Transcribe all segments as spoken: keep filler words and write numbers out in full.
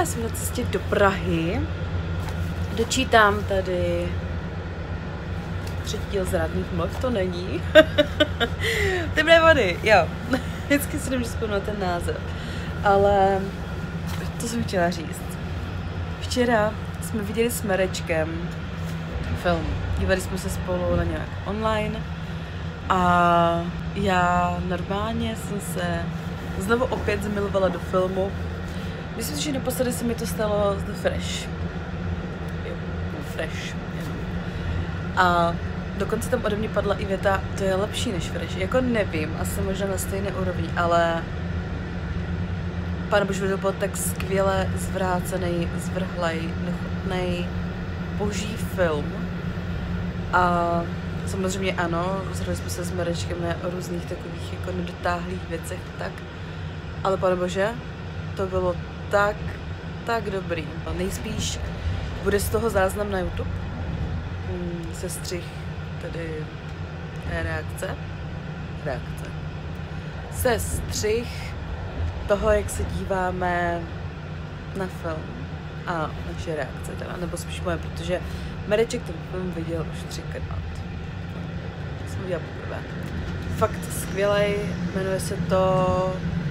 jsem na cestě do Prahy. Dočítám tady třetí díl Zrádných mluv, to není. Temné vody, jo. Vždycky si nemůžu vzpomenout ten název. Ale to jsem chtěla říct. Včera jsme viděli s Marečkem film. Dívali jsme se spolu na nějak online. A já normálně jsem se znovu opět zamilovala do filmu. Myslím si, že naposledy se mi to stalo z The Fresh. Jo, Fresh. A dokonce tam ode mě padla i věta, to je lepší než Fresh. Jako nevím, asi možná na stejné úrovni, ale Pane bože, to byl tak skvěle zvrácený, zvrhlej, nechutnej, boží film. A samozřejmě ano, zhrali jsme se s Marečkem o různých takových jako nedotáhlých věcech, tak. Ale pane bože, to bylo tak, tak dobrý. Nejspíš bude z toho záznam na YouTube. Sestřih, tedy reakce. Reakce. Sestřih toho, jak se díváme na film. A naše reakce teda, nebo spíš moje, protože Mareček ten film viděl už třikrát. Jsem viděla poprvé. Fakt skvělej, jmenuje se to...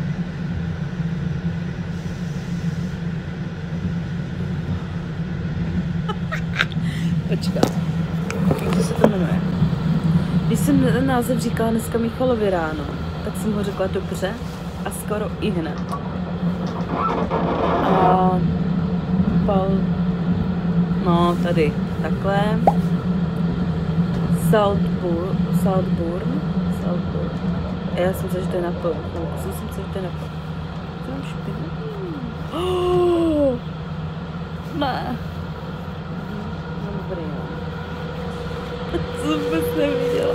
Počkat. Jak se to jmenuje? Když jsem ten název říkala dneska Michalovi ráno, tak jsem ho řekla dobře a skoro i hned. A... Pal... No, tady. Takhle. Saltburn. Saltburn. Saltburn. Já jsem se, že to je na pol. Já jsem se, že to je na pol. To mám špinu. Oh! Ne. Dobrý, jo. To jsem vůbec neviděla.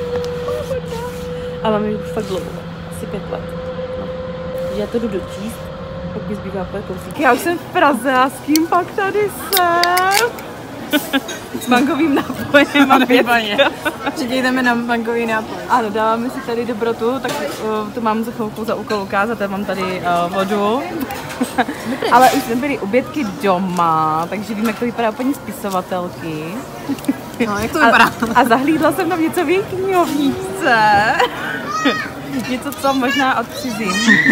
A mám ji už fakt dlouho. Asi pět let. No. Takže já to jdu dočíst. Pak mi zbývá půl kousík. Já už jsem v Praze a s kým pak tady jsem? S mangovým nápojem a pětka. Přijdeme na mangový nápoj. Ano, dáváme si tady dobrotu, tak uh, to mám za chvilku za úkol ukázat, já mám tady uh, vodu. Ale už jsme byli u Bětky doma, takže vím, jak to vypadá paní spisovatelky. No, jak to vypadá? A, a zahlídla jsem tam něco v její knihovničce. Něco, co možná odcizím.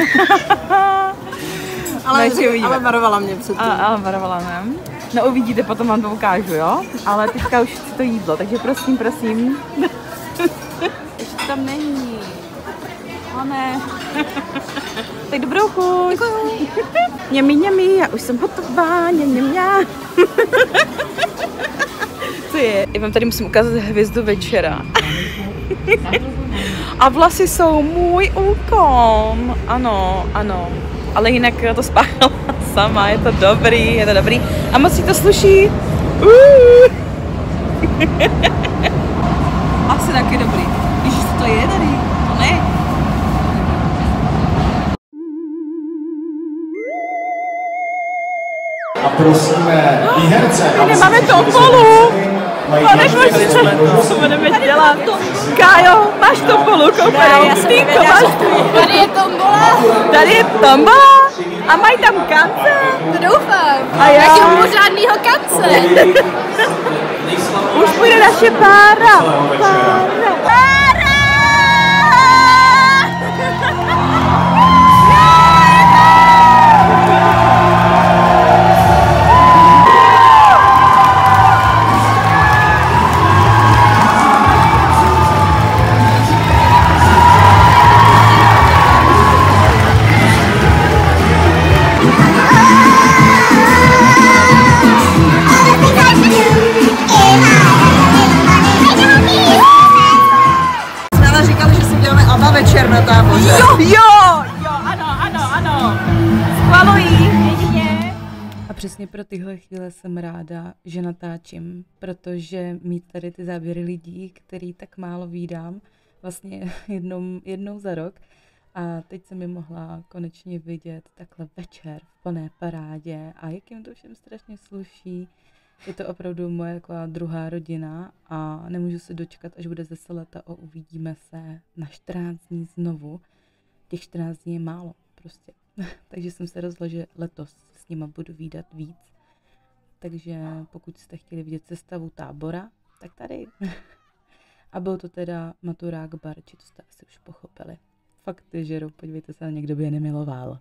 ale, ale varovala mě předtím. A, ale varovala mě. No uvidíte, potom vám to ukážu, jo? Ale teďka už chci to jídlo, takže prosím, prosím. Ještě tam není. O ne. Tak dobrou chuť. Němi, němi, já už jsem hotová, něm, něm, něm. Co je? Já vám tady musím ukázat hvězdu večera. A vlasy jsou můj úkol. Ano, ano. Ale jinak to spáchala sama, je to dobrý, je to dobrý. A moc si to sluší. Uh. Asi taky dobrý. Ježiš, co to je tady? To ne. A prosíme výherce. My nemáme topolu. Pane bože, co budeme dělat? Kájo, máš topolu, koupeno. Stýko, máš tu. Tady je tombola. Tady je tombola. A mají tam kance? To doufám. A já? Taky pořádnýho kance. Už půjde naše pára. Pára. Pára! Večer na táboře. Jo, jo, jo, ano, ano, ano. Schvalují. A přesně pro tyhle chvíle jsem ráda, že natáčím, protože mít tady ty záběry lidí, který tak málo vídám, vlastně jednou, jednou za rok. A teď jsem mi mohla konečně vidět takhle večer v plné parádě a jak jim to všem strašně sluší. Je to opravdu moje taková druhá rodina a nemůžu se dočkat, až bude zase léta a uvidíme se na čtrnáct dní znovu. Těch čtrnáct dní je málo prostě. Takže jsem se rozhodla, že letos s nima budu vídat víc. Takže pokud jste chtěli vidět sestavu tábora, tak tady. A byl to teda maturák Barči, to jste asi už pochopili. Fakt ty žeru, podívejte se, někdo by je nemiloval.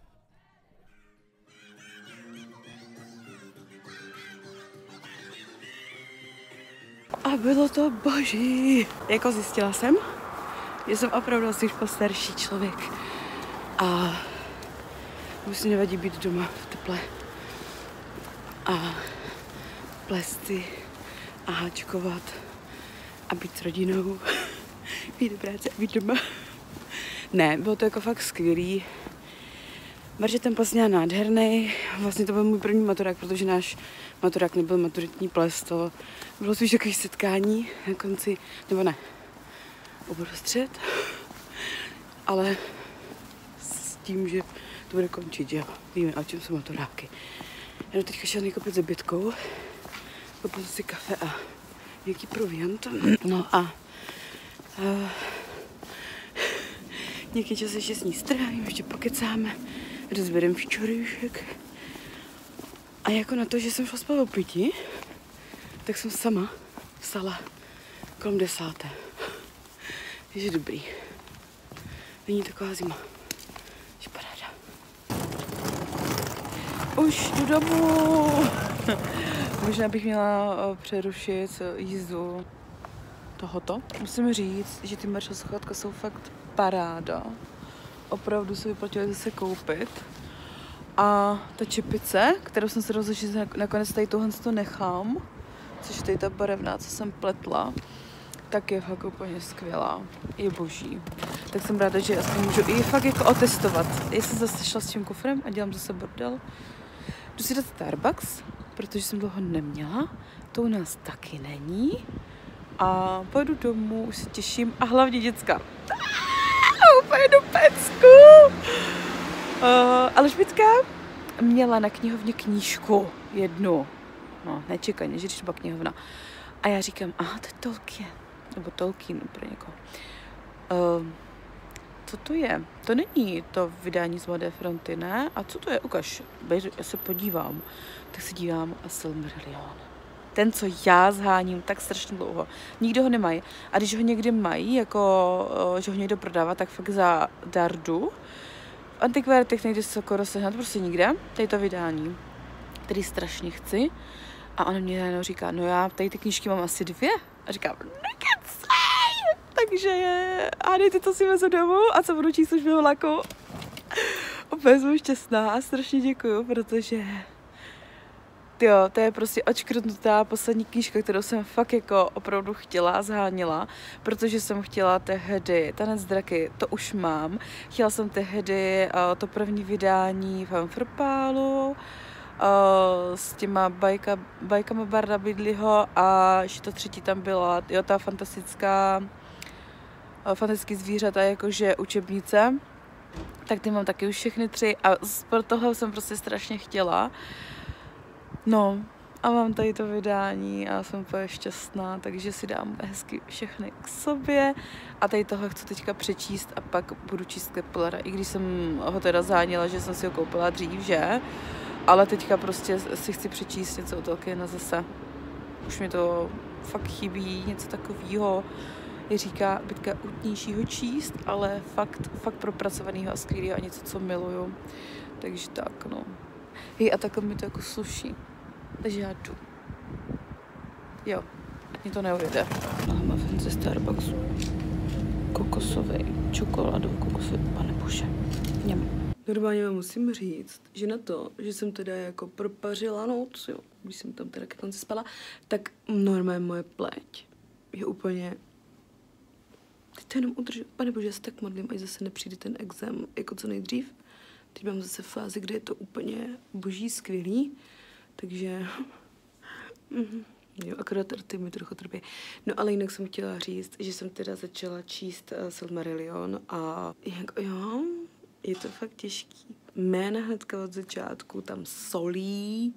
A bylo to boží. Jako zjistila jsem, že jsem opravdu asi už postarší člověk. A musí nevadí být doma v teple. A plést si a háčkovat a být s rodinou. Být do práce a být doma. Ne, bylo to jako fakt skvělý. Marže ten ples měla nádherný. Vlastně to byl můj první maturák, protože náš maturák nebyl maturitní ples. To bylo spíš takové setkání na konci, nebo ne, uprostřed. Ale s tím, že to bude končit, jo. Víme, o čem jsou maturáky. Já jdu teďka šel koupit s Bytkou. Koupil si kafe a nějaký proviant. No a uh, nějaký čas ještě s ní strávím, ještě pokecáme, rozbereme včorejšek. A jako na to, že jsem šla spát o pěti, tak jsem sama vstala kolem desáté. Takže dobrý. Není taková zima. Je paráda. Už jdu domů. Možná bych měla přerušit jízdu tohoto. Musím říct, že ty merch sluchátka jsou fakt paráda. Opravdu se vyplatilo zase koupit. A ta čepice, kterou jsem se rozhodla, že nakonec tady tohle to nechám, což je tady ta barevná, co jsem pletla, tak je fakt úplně skvělá. Je boží. Tak jsem ráda, že aspoň můžu i fakt jako otestovat. Já jsem zase šla s tím kufrem a dělám zase bordel. Jdu si dát Starbucks, protože jsem dlouho neměla. To u nás taky není. A pojedu domů, už se těším. A hlavně děcka. Pojedu pecku. Uh, Alžbětka měla na knihovně knížku jednu. No, nečekaně, že třeba knihovna. A já říkám, aha, to je Tolkien. Nebo Tolkien pro někoho. Uh, co to je? To není to vydání z Mladé fronty, ne? A co to je? Ukaž. Já se podívám. Tak se dívám a Silmarillion. Ten, co já zháním tak strašně dlouho. Nikdo ho nemají. A když ho někdy mají, jako, že ho někdo prodává, tak fakt za dardu. V antikvártech nejde skoro sehnat, prostě nikde. Tady to vydání, který strašně chci. A ona mě najednou říká, no já tady ty knížky mám asi dvě. A říkám, nekecej! Takže a dejte to si vezu domů a co budu číst už v vlaku. Opět jsem šťastná a strašně děkuju, protože jo, to je prostě očkrtnutá poslední knížka, kterou jsem fakt jako opravdu chtěla, zháněla, protože jsem chtěla tehdy Tanec draky, to už mám. Chtěla jsem tehdy uh, to první vydání Fanfrpálu uh, s těma bajka, bajkama Barda Bidleyho a ještě to třetí tam byla, jo, ta fantastická uh, fantastický zvířata, jakože učebnice. Tak ty mám taky už všechny tři a pro toho jsem prostě strašně chtěla. No a mám tady to vydání a jsem úplně šťastná, takže si dám hezky všechny k sobě a tady toho chci teďka přečíst a pak budu číst Keplera, i když jsem ho teda zháněla, že jsem si ho koupila dřív, že? Ale teďka prostě si chci přečíst něco od Tolkiena zase. Už mi to fakt chybí, něco takového, je říká Bytka, utnějšího číst, ale fakt, fakt propracovaného a skvělého a něco, co miluju. Takže tak, no. Hej, a takhle mi to jako sluší. Takže já jdu. Jo, ať mi to neujede. Muffin ze Starbucksu. Kokosový, čokoládový kokosový, pane bože. Něm. Normálně vám musím říct, že na to, že jsem teda jako propařila noc, jo, když jsem tam teda ke konci spala, tak normálně moje pleť je úplně... Teď to jenom udržu. Pane bože, já se tak modlím, až zase nepřijde ten exém jako co nejdřív. Teď mám zase fázi, kde je to úplně boží skvělý. Takže, jo, akorát rty mi trochu trpí. No ale jinak jsem chtěla říct, že jsem teda začala číst uh, Silmarillion a jak, jo, je to fakt těžký. Jména hnedka od začátku tam solí,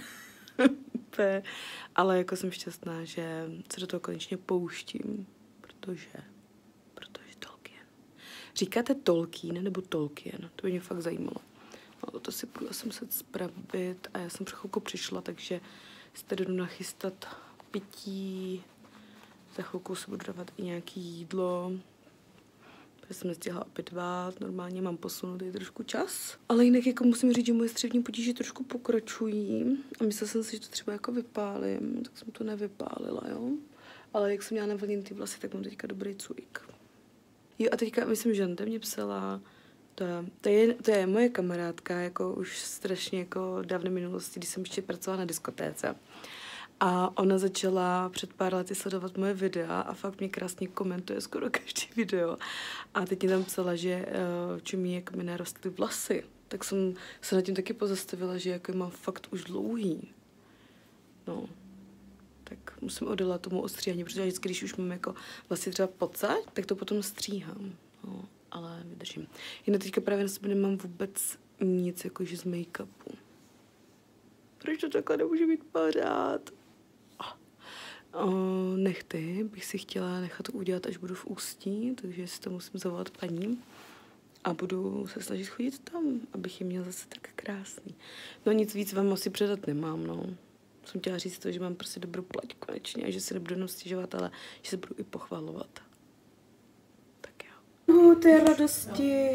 ale jako jsem šťastná, že se do toho konečně pouštím, protože, protože Tolkien. Říkáte Tolkien nebo Tolkien? To by mě fakt zajímalo. No, to si budu asi muset spravit a já jsem před chvilku přišla, takže si tady jdu nachystat pití. Za chvilku si budu dávat i nějaké jídlo. Já jsem nestihla opětovat, normálně mám posunutý trošku čas. Ale jinak jako musím říct, že moje střevní potíže trošku pokračují. A myslela jsem si, že to třeba jako vypálím, tak jsem to nevypálila, jo. Ale jak jsem měla navlněný ty vlasy, tak mám teďka dobrý cujk. Jo a teďka, myslím, že Žante mě psala, to je, to, je, to je moje kamarádka, jako už strašně jako dávné minulosti, když jsem ještě pracovala na diskotéce. A ona začala před pár lety sledovat moje videa a fakt mě krásně komentuje skoro každý video. A teď mě tam psala, že uh, čumí, jak mi narostly vlasy. Tak jsem se nad tím taky pozastavila, že jako mám fakt už dlouhý. No, tak musím odolat tomu ostříhání, protože vždycky, když už mám jako vlasy třeba pocať, tak to potom stříhám. No, ale vydržím. Jinak teďka právě na sebe nemám vůbec nic jakože z make-upu. Proč to takhle nemůže být pořád? O, nechty bych si chtěla nechat udělat, až budu v Ústí, takže si to musím zavolat paní a budu se snažit chodit tam, abych je měla zase tak krásný. No nic víc vám asi předat nemám, no. Jsem chtěla říct to, že mám prostě dobrou plať konečně a že si nebudu jenom stěžovat, ale že se budu i pochvalovat. Tak jo. Uh, to je radosti.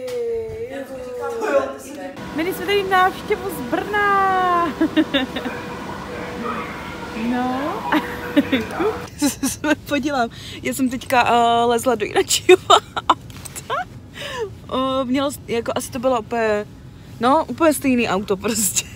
Měli jsme tady návštěvu z Brna. No. Podívám. Já jsem teďka uh, lezla do jináčího auta. Uh, mělo, jako asi to bylo úplně, no, úplně stejný auto prostě.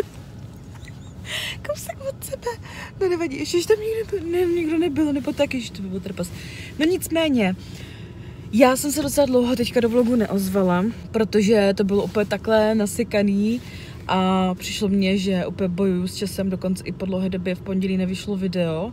Kousek od sebe. No nevadí, ještě tam nikdo, ne, nikdo nebyl, nebo tak, ještě to by byl trpas. No nicméně, já jsem se docela dlouho teďka do vlogu neozvala, protože to bylo úplně takhle nasykaný. A přišlo mně, že úplně bojuju s časem, dokonce i po dlouhé době v pondělí nevyšlo video.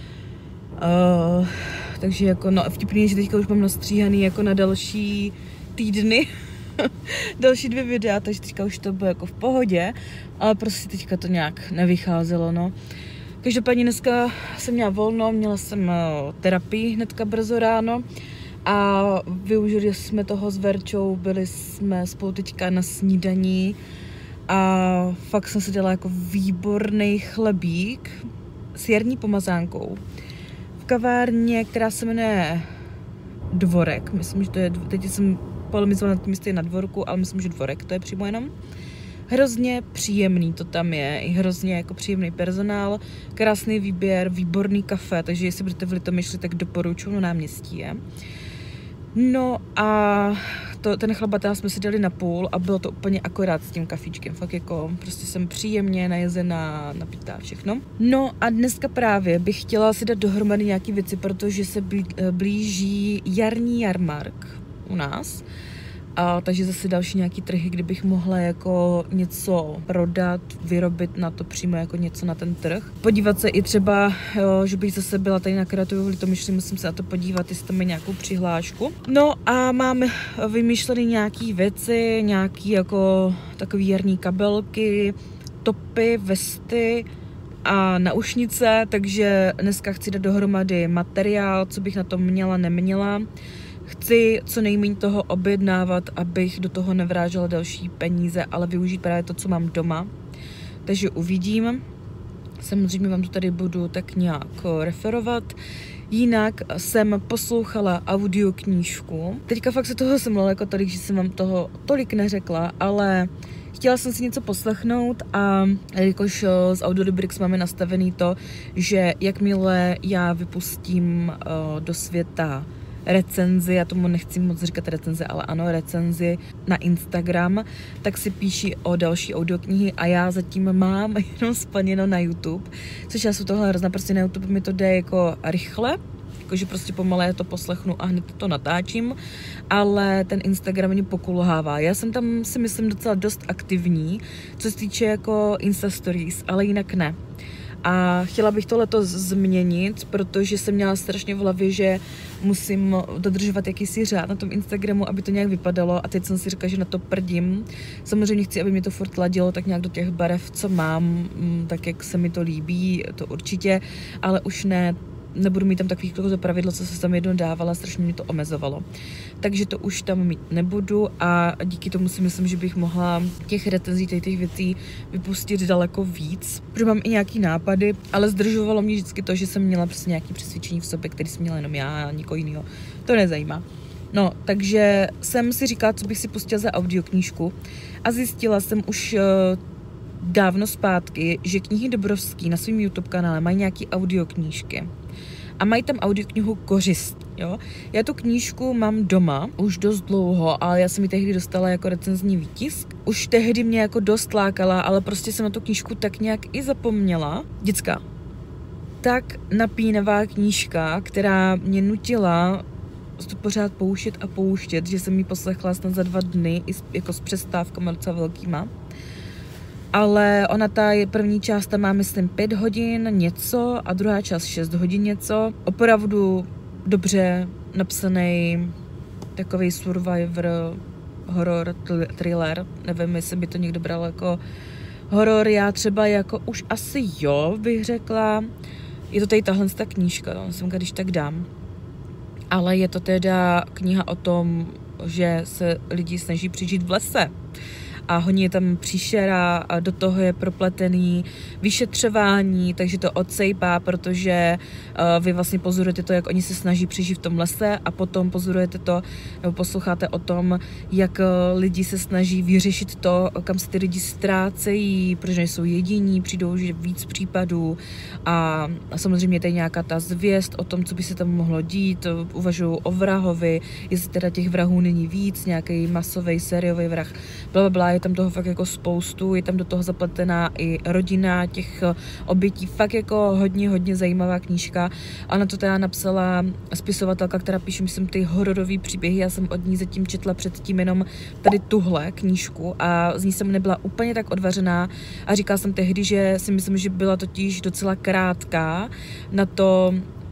Uh, takže jako, no vtipný je, že teďka už mám nastříhaný jako na další týdny. Další dvě videa, takže teďka už to bylo jako v pohodě. Ale prostě teďka to nějak nevycházelo, no. Každopádně dneska jsem měla volno, měla jsem uh, terapii hnedka brzo ráno. A využili jsme toho s Verčou, byli jsme spolu teďka na snídaní. A fakt jsem si dala jako výborný chlebík s jarní pomazánkou v kavárně, která se jmenuje Dvorek. Myslím, že to je, teď jsem polemizovala nad tím, jestli je na Dvorku, ale myslím, že Dvorek to je přímo jenom. Hrozně příjemný to tam je, i hrozně jako příjemný personál, krásný výběr, výborný kafe, takže jestli budete v Litomyšli, tak doporučuji, no náměstí je. No a to, ten chleba jsme si dali na půl a bylo to úplně akorát s tím kafíčkem. Fakt jako prostě jsem příjemně najezená, napitá, všechno. No a dneska právě bych chtěla si dát dohromady nějaký věci, protože se blíží jarní jarmark u nás. A takže zase další nějaký trhy, kdybych mohla jako něco prodat, vyrobit na to přímo jako něco na ten trh. Podívat se i třeba, jo, že bych zase byla tady na Kreativu v Litomyšli, musím se na to podívat, jestli tam je nějakou přihlášku. No a mám vymýšlený nějaký věci, nějaký jako takový jarní kabelky, topy, vesty a naušnice, takže dneska chci dát dohromady materiál, co bych na to měla, neměla. Chci co nejméně toho objednávat, abych do toho nevrážela další peníze, ale využít právě to, co mám doma. Takže uvidím. Samozřejmě vám to tady budu tak nějak referovat. Jinak jsem poslouchala audioknížku. Teďka fakt se toho jsem jako tolik, že jsem vám toho tolik neřekla, ale chtěla jsem si něco poslechnout a jakož z Audiolibrix máme nastavený to, že jakmile já vypustím do světa recenzi, já tomu nechci moc říkat recenzi, ale ano, recenzi na Instagram, tak si píší o další audioknihy a já zatím mám jenom splněno na YouTube, což já jsem tohle hrozná, prostě na YouTube mi to jde jako rychle, jakože prostě pomalé to poslechnu a hned to natáčím, ale ten Instagram mě pokulhává. Já jsem tam si myslím docela dost aktivní, co se týče jako Insta Stories, ale jinak ne. A chtěla bych to letos změnit, protože jsem měla strašně v hlavě, že musím dodržovat jakýsi řád na tom Instagramu, aby to nějak vypadalo a teď jsem si říkala, že na to prdím. Samozřejmě chci, aby mi to furt ladilo tak nějak do těch barev, co mám, tak jak se mi to líbí, to určitě, ale už ne nebudu mít tam takových to pravidlo, co se tam jedno dávala, strašně mě to omezovalo. Takže to už tam mít nebudu a díky tomu si myslím, že bych mohla těch recenzí, těch věcí vypustit daleko víc, protože mám i nějaký nápady, ale zdržovalo mě vždycky to, že jsem měla prostě nějaký přesvědčení v sobě, který jsem měla jenom já a nikoho jiného. To nezajímá. No, takže jsem si říkala, co bych si pustila za audioknížku a zjistila jsem už uh, dávno zpátky, že knihy Dobrovský na svém YouTube kanále mají nějaký audioknížky. A mají tam audioknihu Kořist, jo. Já tu knížku mám doma už dost dlouho, ale já jsem ji tehdy dostala jako recenzní výtisk. Už tehdy mě jako dost lákala, ale prostě jsem na tu knížku tak nějak i zapomněla. Děcka, tak napínavá knížka, která mě nutila to pořád pouštět a pouštět, že jsem ji poslechla snad za dva dny, i s, jako s přestávkama docela velkýma. Ale ona ta první část tam má, myslím, pět hodin něco a druhá část šest hodin něco. Opravdu dobře napsaný takový survivor, horor, thriller. Nevím, jestli by to někdo bral jako horor, já třeba jako už asi jo, bych řekla. Je to tady tahle ta knížka, no, jsem když tak dám. Ale je to teda kniha o tom, že se lidi snaží přežít v lese. A hodně je tam příšera a do toho je propletený vyšetřování, takže to odsejpá, protože uh, vy vlastně pozorujete to, jak oni se snaží přežít v tom lese a potom pozorujete to, nebo posloucháte o tom, jak uh, lidi se snaží vyřešit to, kam se ty lidi ztrácejí, protože nejsou jediní, přijdou že víc případů a, a samozřejmě je tady nějaká ta zvěst o tom, co by se tam mohlo dít, uvažují o vrahovi, jestli teda těch vrahů není víc, nějaký masový sériový vrah, blablabla. Je tam toho fakt jako spoustu, je tam do toho zapletená i rodina těch obětí, fakt jako hodně, hodně zajímavá knížka. A na to teda napsala spisovatelka, která píše, myslím, ty hororové příběhy. Já jsem od ní zatím četla předtím jenom tady tuhle knížku a z ní jsem nebyla úplně tak odvařená a říkala jsem tehdy, že si myslím, že byla totiž docela krátká na to,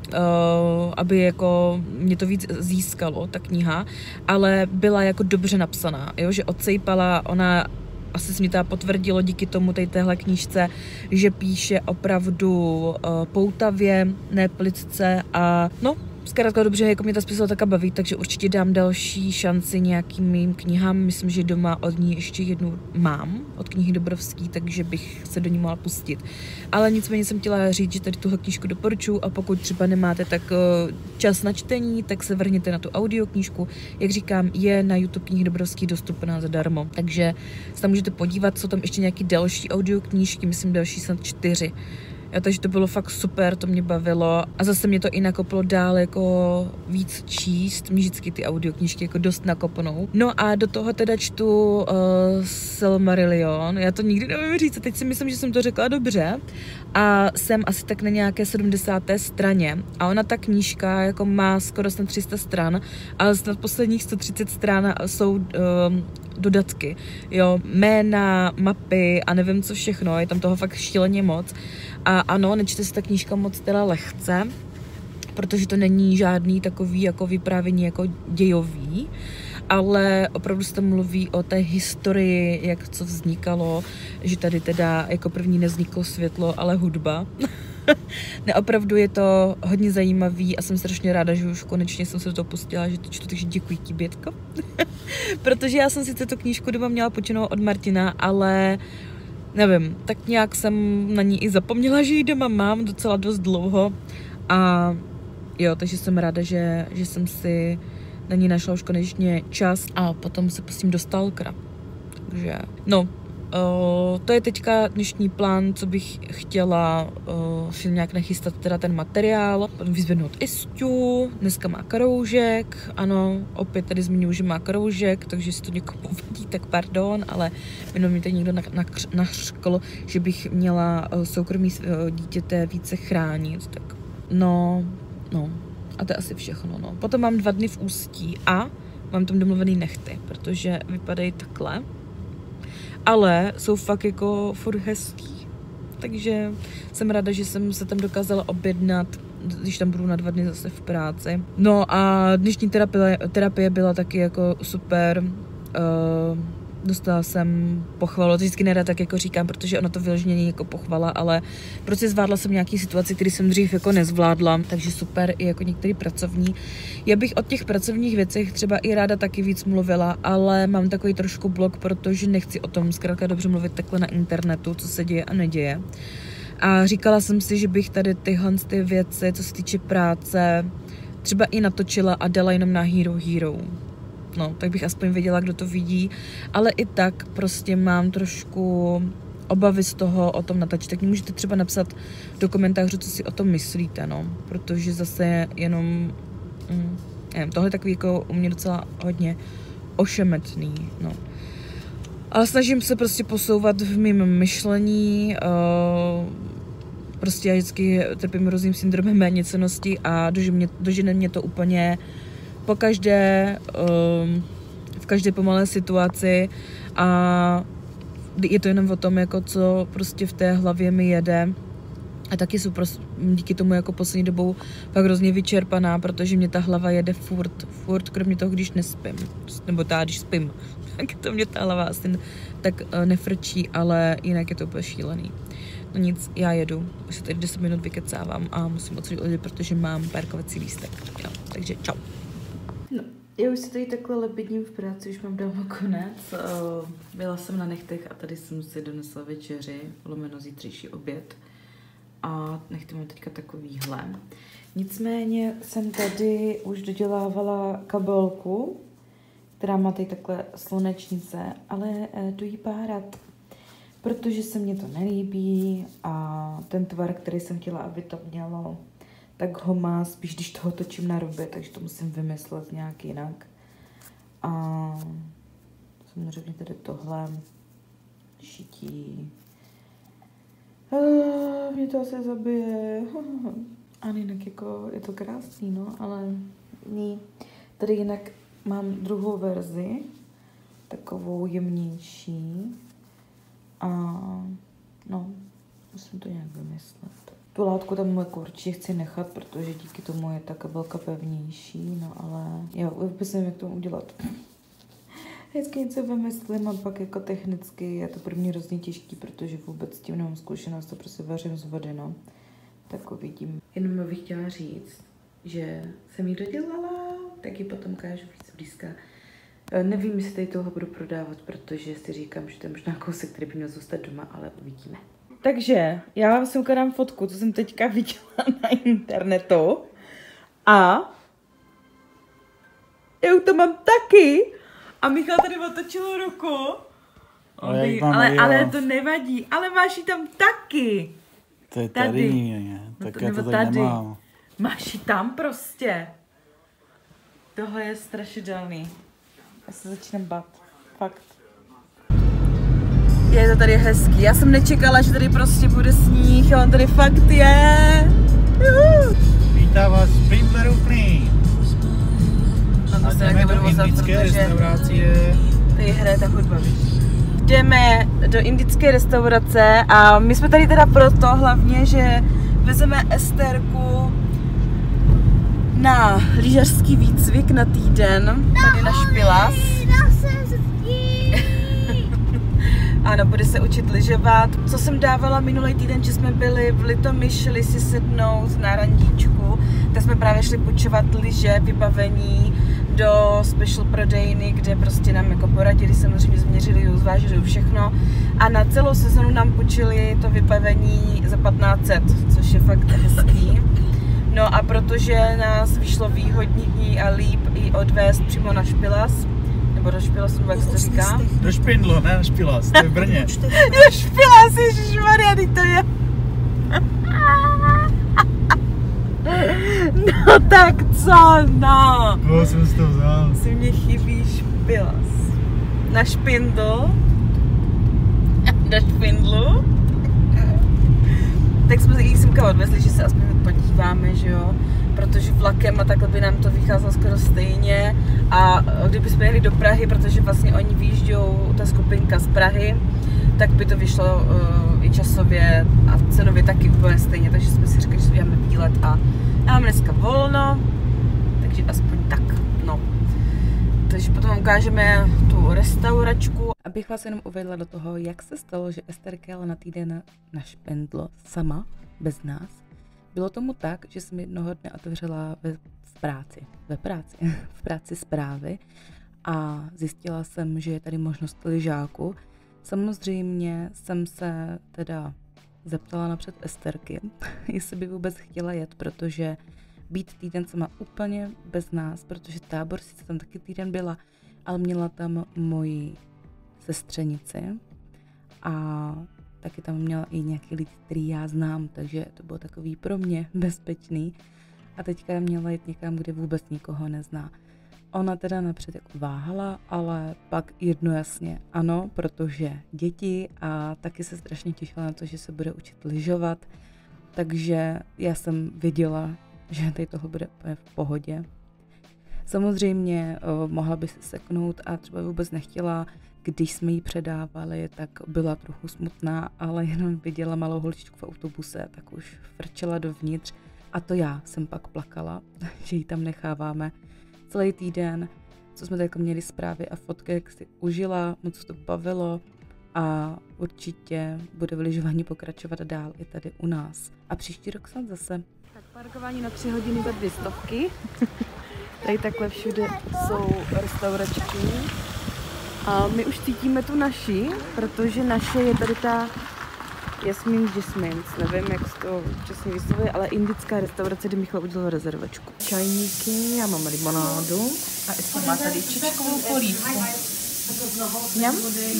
Uh, aby jako mě to víc získalo, ta kniha, ale byla jako dobře napsaná, jo, že odsejpala, ona asi se mi to potvrdilo díky tomu tady téhle knížce, že píše opravdu uh, poutavě, ne plicce a no, zkrátka dobře, jako mě ta spisovatelka baví, takže určitě dám další šanci nějakým mým knihám. Myslím, že doma od ní ještě jednu mám, od knihy Dobrovský, takže bych se do ní mohla pustit. Ale nicméně jsem chtěla říct, že tady tuhle knížku doporučuji a pokud třeba nemáte tak čas na čtení, tak se vrhněte na tu audioknížku. Jak říkám, je na YouTube knihy Dobrovský dostupná zadarmo, takže se tam můžete podívat, jsou tam ještě nějaké další audioknížky, myslím další snad čtyři. Jo, takže to bylo fakt super, to mě bavilo a zase mě to i nakoplo dál jako víc číst, mě vždycky ty audioknížky jako dost nakopnou. No a do toho teda čtu uh, Silmarillion, já to nikdy nevím říct, teď si myslím, že jsem to řekla dobře a jsem asi tak na nějaké sedmdesáté straně a ona ta knížka jako má skoro snad tři sta stran, ale snad posledních sto třicet stran jsou uh, dodatky, jo, jména, mapy a nevím co všechno, je tam toho fakt šíleně moc. A ano, nečte se ta knížka moc teda lehce, protože to není žádný takový jako vyprávění jako dějový, ale opravdu se tam mluví o té historii, jak co vznikalo, že tady teda jako první nevzniklo světlo, ale hudba. Ne, opravdu je to hodně zajímavý a jsem strašně ráda, že už konečně jsem se do toho pustila, že to čtu, takže děkuji ti, Bětko. Protože já jsem sice tu knížku doma měla počenou od Martina, ale nevím, tak nějak jsem na ní i zapomněla, že ji doma mám docela dost dlouho a jo, takže jsem ráda, že, že jsem si na ní našla už konečně čas a potom se pustím do Stalkera. Takže, no, Uh, to je teďka dnešní plán, co bych chtěla uh, si nějak nachystat teda ten materiál, vyzvednout Isťu, dneska má kroužek, ano, opět tady zmiňuji, že má kroužek, takže si to někomu vadí, tak pardon, ale jenom mi tady někdo nařkl, že bych měla uh, soukromí uh, dítěte více chránit, tak no, no, a to je asi všechno, no. Potom mám dva dny v Ústí a mám tam domluvený nechty, protože vypadají takhle. Ale jsou fakt jako furt hezký. Takže jsem ráda, že jsem se tam dokázala objednat, když tam budu na dva dny zase v práci. No a dnešní terapie, terapie byla taky jako super. Uh, dostala jsem pochvalu, to vždycky nerad tak jako říkám, protože ono to vyloženě není jako pochvala, ale prostě zvládla jsem nějaký situaci, který jsem dřív jako nezvládla, takže super i jako některý pracovní. Já bych o těch pracovních věcech třeba i ráda taky víc mluvila, ale mám takový trošku blok, protože nechci o tom zkrátka dobře mluvit takhle na internetu, co se děje a neděje. A říkala jsem si, že bych tady tyhle ty věci, co se týče práce, třeba i natočila a dala jenom na Hero Hero. No, tak bych aspoň věděla, kdo to vidí, ale i tak prostě mám trošku obavy z toho o tom natáčet, tak můžete třeba napsat do komentářů, co si o tom myslíte, no, protože zase jenom, mm, nevím, tohle je takový jako u mě docela hodně ošemetný, no. Ale snažím se prostě posouvat v mým myšlení, uh, prostě já vždycky trpím různým syndromem méněcennosti a dožene mě, dožene mě to úplně po každé, um, v každé pomalé situaci a je to jenom o tom, jako co prostě v té hlavě mi jede. A taky jsou prostě díky tomu jako poslední dobou fakt hrozně vyčerpaná, protože mě ta hlava jede furt, furt, kromě toho, když nespím. Nebo tá, když spím, tak to mě ta hlava asi tak uh, nefrčí, ale jinak je to úplně šílený. No nic, já jedu, už se tady deset minut vykecávám a musím odsulit lidi, protože mám parkovací lístek. Jo, takže čau. No, já už se tady takhle lebedím v práci, už mám dávno konec. Byla jsem na nechtech a tady jsem si donesla večeři, lomeno zítřejší oběd. A nechty mám teďka takovýhle. Nicméně jsem tady už dodělávala kabelku, která má tady takhle slunečnice, ale jdu jí párat, protože se mně to nelíbí a ten tvar, který jsem chtěla, aby to mělo, tak ho má spíš, když toho točím na ruby, takže to musím vymyslet nějak jinak. A samozřejmě tady tohle šití. Uh, mě to asi zabije. A jinak jako je to krásný, no, ale ní. Tady jinak mám druhou verzi, takovou jemnější. A no, musím to nějak vymyslet. Tu látku tam jako určitě chci nechat, protože díky tomu je ta kabelka pevnější, no ale jo, vůbec nevím, jak to udělat. Vždycky něco vymyslím a pak jako technicky je to pro mě hrozně těžký, protože vůbec s tím nemám zkušenost, to prostě vařím z vody, no. Tak uvidím. Jenom bych chtěla říct, že jsem ji dodělala, tak ji potom ukážu víc blízka. Nevím, jestli tady toho budu prodávat, protože si říkám, že to je možná kousek, který by měl zůstat doma, ale uvidíme. Takže já vám si ukádám fotku, co jsem teďka viděla na internetu. A já to mám taky. A Michal tady otočil ruku. Ale, ale, ale to nevadí. Ale máš ji tam taky. To je tady, tady. Ne? Tak no to, já to tady, tady nemám. Máš ji tam prostě. Tohle je strašidelný. Já se začínám bát. Fakt. Je to tady hezký. Já jsem nečekala, že tady prostě bude sníh a on tady fakt je. Juhu. Vítá vás Spindlerův plný. No to se taky budu vozat, protože tady hraje ta hudba, víš. Jdeme do indické restaurace a my jsme tady teda proto hlavně, že vezeme Esterku na lyžařský výcvik na týden, tady na Špilas. Ano, bude se učit lyžovat. Co jsem dávala minulý týden, že jsme byli v Litomyši, šli si sednout na randíčku, tak jsme právě šli půjčovat lyže, vybavení do special prodejny, kde prostě nám jako poradili, samozřejmě změřili, zvážili všechno. A na celou sezonu nám půjčili to vybavení za patnáct set, což je fakt hezký. No a protože nás vyšlo výhodněji a líp i odvést přímo na Špilas, nebo do Špilasu, jak se to říká? Do Špindlu, ne na Špilas, to je v Brně. Do Špilas, ježišmarja, to je. No tak co, no. Koho jsem si to vzal? Si mě chybí Špilas. Na Špindl. Do Špindlu. Tak jsme jich semka odvezli, že se aspoň podíváme, že jo. Protože vlakem a takhle by nám to vycházelo skoro stejně. A kdyby jsme jeli do Prahy, protože vlastně oni vyjíždějou, ta skupinka z Prahy, tak by to vyšlo uh, i časově a cenově taky úplně stejně. Takže jsme si řekli, že si uděláme výlet a já mám dneska volno, takže aspoň tak, no. Takže potom ukážeme tu tu restauračku. Abych vás jenom uvedla do toho, jak se stalo, že Esterka jela na týden na špendlo sama, bez nás. Bylo tomu tak, že jsem jednoho dne otevřela ve, v práci, ve práci, v práci zprávy a zjistila jsem, že je tady možnost lyžáku. Samozřejmě jsem se teda zeptala napřed Esterky, jestli by vůbec chtěla jet, protože být týden sama úplně bez nás, protože tábor sice tam taky týden byla, ale měla tam moji sestřenici a taky tam měla i nějaký lidi, který já znám, takže to bylo takový pro mě bezpečný. A teďka měla jít někam, kde vůbec nikoho nezná. Ona teda napřed jako váhala, ale pak jedno jasně ano, protože děti a taky se strašně těšila na to, že se bude učit lyžovat. Takže já jsem věděla, že tady toho bude v pohodě. Samozřejmě o, mohla by se seknout a třeba vůbec nechtěla. Když jsme jí předávali, tak byla trochu smutná, ale jenom viděla malou holčičku v autobuse, tak už frčela dovnitř. A to já jsem pak plakala, že ji tam necháváme celý týden, co jsme tak měli zprávy a fotky, jak si užila, moc to bavilo a určitě bude v lyžování pokračovat dál i tady u nás. A příští rok snad zase. Tak parkování na tři hodiny za dvě stovky. Tady takhle všude jsou restauračky. A my už cítíme tu naši, protože naše je tady ta Jasmin Jasmins, nevím, jak se to přesně vyslovuje, ale indická restaurace, kde Michal udělal rezervačku. Čajníky, já mám limonádu a ještě má tady čečkovou polívku. Mňam?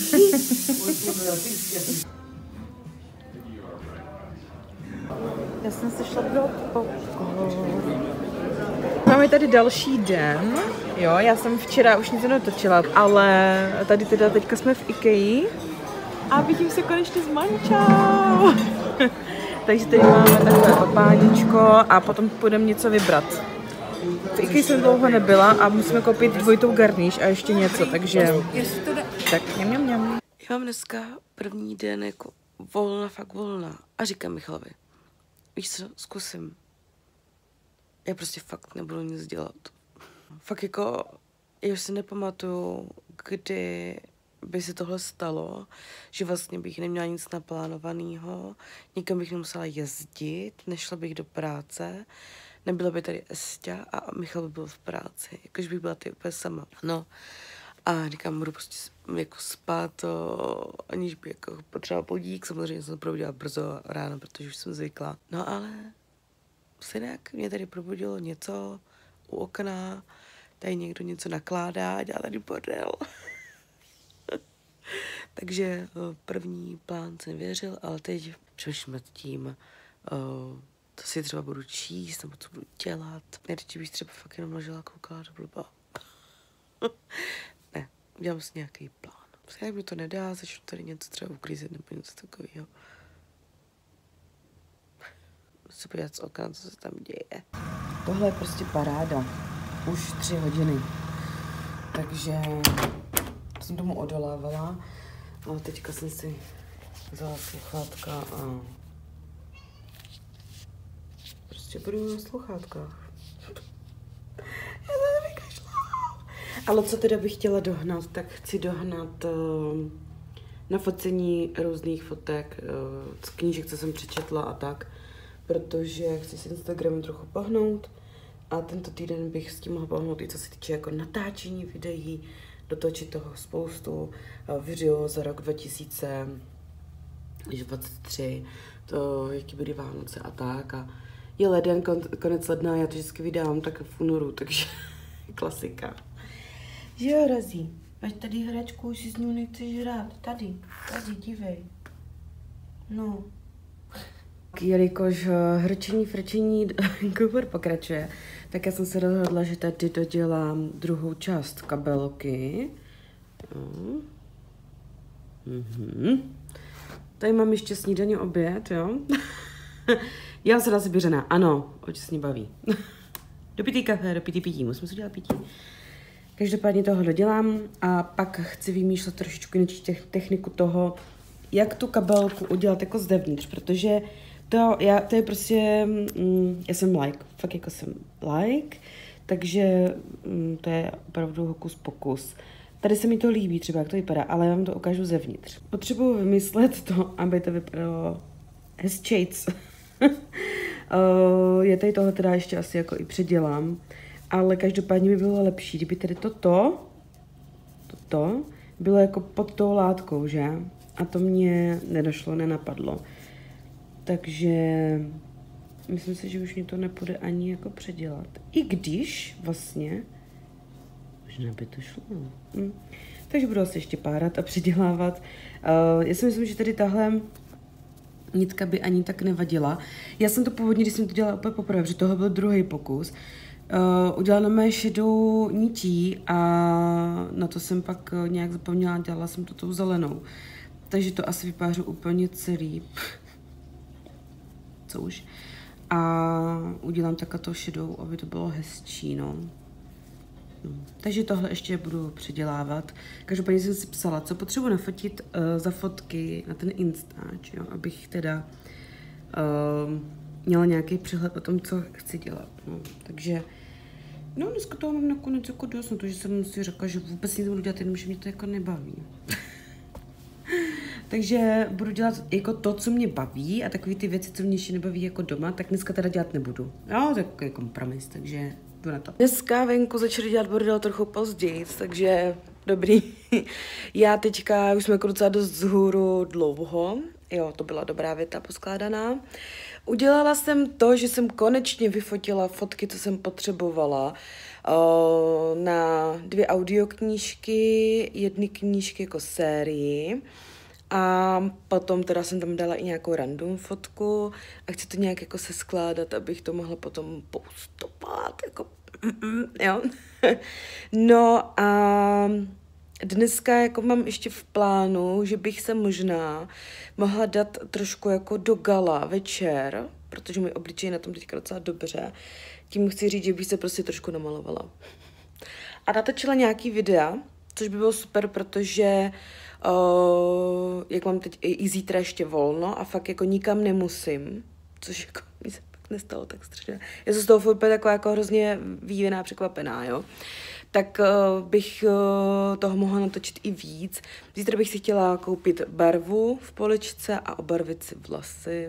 Já jsem se šla pro popcorn. Máme tady další den, jo, já jsem včera už nic netočila, ale tady teda teďka jsme v Ikei a vidím se konečně s Mančou. Takže tady máme takové papáničko a potom půjdeme něco vybrat. V Ikei jsem dlouho nebyla a musíme koupit dvojitou garníž a ještě něco, takže tak mňam, mňam, mňam. Já mám dneska první den jako volna, fakt volna a říkám Michalovi, víš co, zkusím. Já prostě fakt nebudu nic dělat. Fakt jako, já už si nepamatuju, kdy by se tohle stalo, že vlastně bych neměla nic naplánovaného, nikam bych nemusela jezdit, nešla bych do práce, nebyla by tady Esťa a Michal by byl v práci, jakož bych byla tady úplně sama. No a říkám, budu prostě jako spát, o, aniž by jako potřebovala podík, samozřejmě jsem to probudila brzo ráno, protože už jsem zvykla. No ale synek mě tady probudilo něco u okna, tady někdo něco nakládá, dělá tady bordel. Takže první plán jsem věřil, ale teď přemýšlím nad tím, co si třeba budu číst, nebo co budu dělat. Nejradši bych třeba fakt jenom ležela a koukala do blba. Ne, udělám si nějaký plán. Jak mi to nedá, začnu tady něco třeba uklízet nebo něco takového. Se podívat z okna, co se tam děje. Tohle je prostě paráda. Už tři hodiny. Takže jsem tomu odolávala. Ale teďka jsem si vzala sluchátka a prostě budu na sluchátkách. Já to nevykašlám. Ale co teda bych chtěla dohnat, tak chci dohnat uh, nafocení různých fotek, uh, z knížek, co jsem přečetla a tak. Protože chci s Instagramem trochu pohnout a tento týden bych s tím mohla pohnout i co se týče jako natáčení videí, dotočit toho spoustu video za rok dva tisíce dvacet tři, to jaký byly Vánoce a tak a je leden, kon, konec ledna, já to vždycky vydám tak v únoru, takže klasika. Že jo, Razí, máš tady hračku, už si s ní nechceš hrát, tady, tady, dívej, no. Jelikož hrčení, frčení kůbor pokračuje, tak já jsem se rozhodla, že tady dodělám druhou část kabelky. Mhm. Tady mám ještě snídaně, oběd, jo. Já jsem asi běžená, ano, oči se ní baví. Dopitý kafe, dopitý pití, musím si udělat pití. Každopádně toho dodělám a pak chci vymýšlet trošičku jinou techniku toho, jak tu kabelku udělat jako zevnitř, protože to, já, to je prostě, mm, já jsem like, fakt jako jsem like, takže mm, to je opravdu hokus pokus. Tady se mi to líbí třeba, jak to vypadá, ale já vám to ukážu zevnitř. Potřebuji vymyslet to, aby to vypadalo hezčejc. Je tady tohle teda ještě asi jako i předělám, ale každopádně by bylo lepší, kdyby tady toto, toto bylo jako pod tou látkou, že? A to mě nedošlo, nenapadlo. Takže myslím si, že už mě to nepůjde ani jako předělat. I když vlastně, možná by to šlo. Hm. Takže budu asi ještě párat a předělávat. Uh, já si myslím, že tady tahle nitka by ani tak nevadila. Já jsem to původně, když jsem to dělala úplně poprvé, protože tohle byl druhý pokus, uh, udělala na mé šedou nití a na to jsem pak nějak zapomněla, dělala jsem to tou zelenou. Takže to asi vypářu úplně celý. Co už. A udělám takovou šedou, aby to bylo hezčí, no. no. Takže tohle ještě budu předělávat. Každopádně jsem si psala, co potřebuji nafotit uh, za fotky na ten Instač, jo, abych teda uh, měla nějaký přehled o tom, co chci dělat. No. Takže, no dneska toho mám nakonec jako dost, no to, že jsem si řekla, že vůbec nic nebudu dělat, jenom že mě to jako nebaví. Takže budu dělat jako to, co mě baví a takové ty věci, co mě ještě nebaví jako doma, tak dneska teda dělat nebudu. Jo, tak je kompromis, takže jdu na to. Dneska venku začali dělat bordel trochu později, takže dobrý. Já teďka, už jsme jako docela dost vzhůru dlouho, jo, to byla dobrá věta poskládaná. Udělala jsem to, že jsem konečně vyfotila fotky, co jsem potřebovala na dvě audioknížky, jedny knížky jako sérii. A potom teda jsem tam dala i nějakou random fotku a chci to nějak jako se skládat, abych to mohla potom postupovat, jako, jo. No a dneska jako mám ještě v plánu, že bych se možná mohla dát trošku jako do gala večer, protože můj obličej je na tom teďka docela dobře. Tím chci říct, že bych se prostě trošku namalovala. A natočila nějaký videa, což by bylo super, protože Uh, jak mám teď i, i zítra ještě volno a fakt jako nikam nemusím, což jako mi se pak nestalo tak strašně. Já jsem z toho furt taková jako hrozně výjená, překvapená, jo. Tak uh, bych uh, toho mohla natočit i víc. Zítra bych si chtěla koupit barvu v poličce a obarvit si vlasy.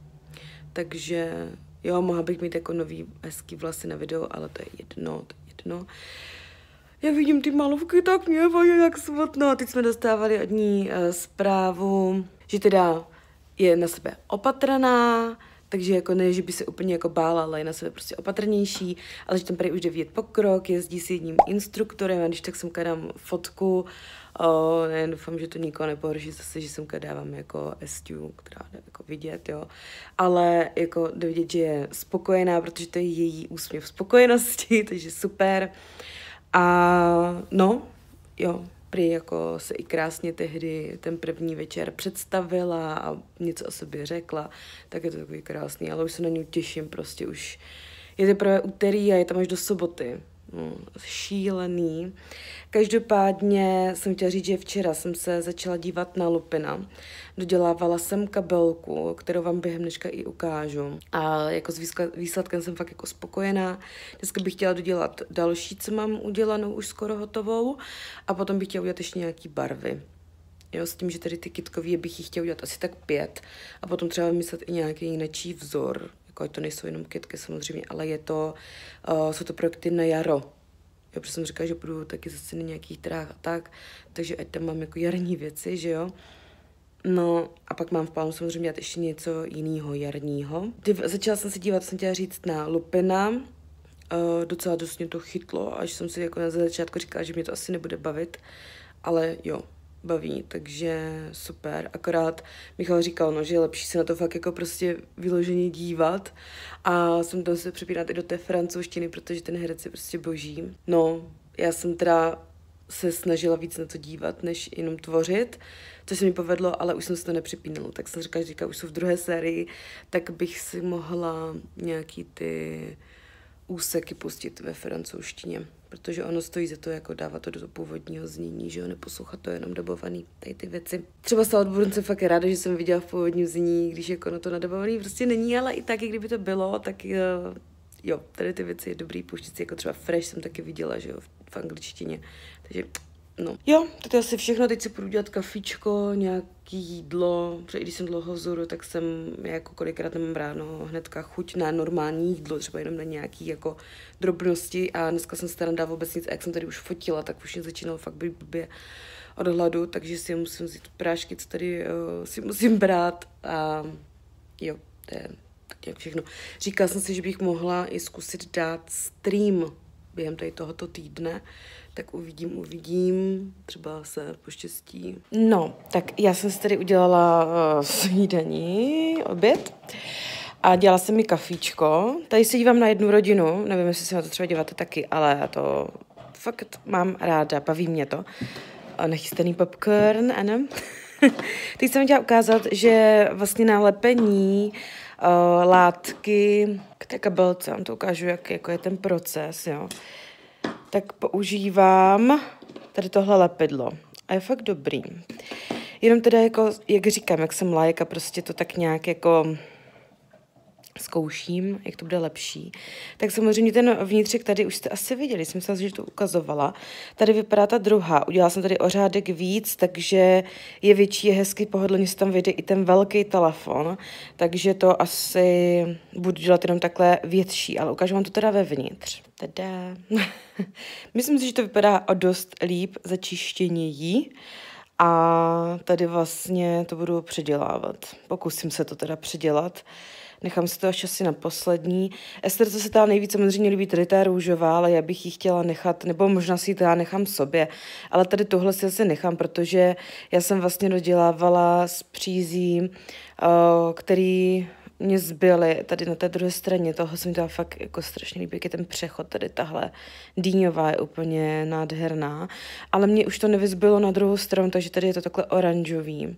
Takže jo, mohla bych mít jako nový hezký vlasy na video, ale to je jedno, to je jedno. Jak vidím ty malovky, tak mě je jak smutno. A teď jsme dostávali od ní uh, zprávu, že teda je na sebe opatrná, takže jako ne, že by se úplně jako bála, ale je na sebe prostě opatrnější, ale že tam prý už jde vidět pokrok, jezdí s jedním instruktorem a když tak semka dám fotku, uh, ne, doufám, že to nikoho nepohorší zase, že semka dávám jako estiu, která jde jako vidět, jo. Ale jako jde vidět, že je spokojená, protože to je její úsměv spokojenosti, takže super. A no, jo, prý jako se i krásně tehdy ten první večer představila a něco o sobě řekla, tak je to takový krásný, ale už se na něj těším, prostě už je teprve úterý a je tam až do soboty. No, šílený. Každopádně jsem chtěla říct, že včera jsem se začala dívat na Lupina. Dodělávala jsem kabelku, kterou vám během dneška i ukážu. A jako s výsledkem jsem fakt jako spokojená. Dneska bych chtěla dodělat další, co mám udělanou, už skoro hotovou. A potom bych chtěla udělat ještě nějaký barvy. Jo, s tím, že tady ty kytkový bych jich chtěla udělat asi tak pět. A potom třeba vymyslet i nějaký jiný vzor. Jako to nejsou jenom kytky samozřejmě, ale je to, uh, jsou to projekty na jaro. Jo, protože jsem říkala, že budu taky ze scény nějakých trách a tak, takže ať tam mám jako jarní věci, že jo. No a pak mám v plánu samozřejmě dělat ještě něco jiného jarního. Začala jsem se dívat, jsem chtěla říct na Lupina, uh, docela dost mě to chytlo, až jsem si jako na začátku říkala, že mě to asi nebude bavit, ale jo, baví, takže super. Akorát Michal říkal, no, že je lepší se na to fakt jako prostě vyloženě dívat a jsem tam se přepínat i do té francouzštiny, protože ten herec je prostě boží. No, já jsem teda se snažila víc na to dívat, než jenom tvořit, což se mi povedlo, ale už jsem se to nepřepínala, tak jsem říkala, že říkala, už jsou v druhé sérii, tak bych si mohla nějaký ty úseky pustit ve francouzštině, protože ono stojí za to jako dávat to do toho původního znění, že jo, neposlouchat to jenom dabovaný, tady ty věci. Třeba Saltburn jsem fakt ráda, že jsem viděla v původním znění, když jako na to nadabovaný prostě není, ale i tak, i kdyby to bylo, tak jo, tady ty věci je dobrý pouštět si, jako třeba Fresh jsem taky viděla, že jo, v angličtině, takže no. Jo, to je asi všechno, teď si půjdu dělat kafičko, nějaký jídlo, protože i když jsem dlouho vzhůru, tak jsem jako kolikrát nemám ráno hnedka chuť na normální jídlo, třeba jenom na nějaký jako drobnosti a dneska jsem se teda nedala vůbec nic a jak jsem tady už fotila, tak už mě začínalo fakt být blbě od hladu, takže si musím vzít prášky, co tady uh, si musím brát a jo, to je tak jak všechno. Říkala jsem si, že bych mohla i zkusit dát stream během tady tohoto týdne, tak uvidím, uvidím, třeba se poštěstí. No, tak já jsem si tady udělala uh, snídaní, oběd a dělala jsem mi kafíčko. Tady se dívám na jednu rodinu, nevím, jestli se na to třeba díváte taky, ale já to fakt mám ráda, baví mě to. Nachystaný popcorn, ano. Teď jsem chtěla ukázat, že vlastně na lepení uh, látky k té kabelce, vám to ukážu, jak jako je ten proces, jo. Tak používám tady tohle lepidlo a je fakt dobrý. Jenom teda jako, jak říkám, jak jsem lajka, prostě to tak nějak jako zkouším, jak to bude lepší. Tak samozřejmě ten vnitřek tady už jste asi viděli, jsem myslela, že to ukazovala. Tady vypadá ta druhá. Udělala jsem tady o řádek víc, takže je větší, je hezky pohodlně, se tam vyjde i ten velký telefon, takže to asi budu dělat jenom takhle větší, ale ukážu vám to teda vevnitř. Tada. Myslím si, že to vypadá o dost líp začištěněji. A tady vlastně to budu předělávat. Pokusím se to teda předělat. Nechám si to až asi na poslední. Ester, co se teda nejvíc samozřejmě líbí, tady ta růžová, ale já bych ji chtěla nechat, nebo možná si ji teda nechám sobě. Ale tady tohle si asi nechám, protože já jsem vlastně dodělávala s přízí, který mě zbyly tady na té druhé straně. Tohle se mi teda fakt jako strašně líbí, jak je ten přechod. Tady tahle dýňová je úplně nádherná. Ale mě už to nevyzbylo na druhou stranu, takže tady je to takhle oranžový.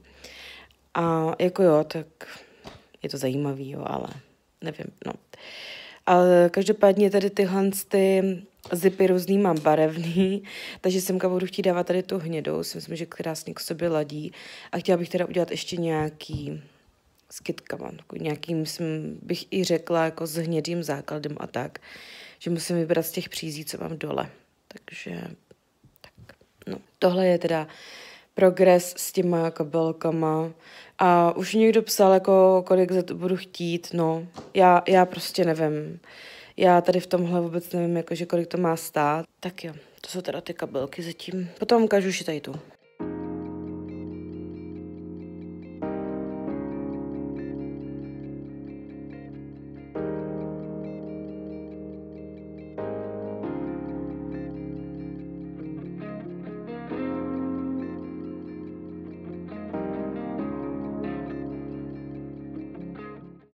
A jako jo, tak je to zajímavý, jo, ale nevím, no. Ale každopádně tady tyhle ty zipy různý mám barevný, takže semka budu chtít dávat tady tu hnědou, si myslím, že krásně k sobě ladí. A chtěla bych teda udělat ještě nějaký s kytkama, nějaký, myslím, bych i řekla, jako s hnědým základem a tak, že musím vybrat z těch přízí, co mám dole. Takže, tak, no. Tohle je teda progres s těma kabelkama. A už někdo psal, jako, kolik za to budu chtít, no. Já, já prostě nevím. Já tady v tomhle vůbec nevím, jakože kolik to má stát. Tak jo, to jsou teda ty kabelky zatím. Potom ukážu už tady tu.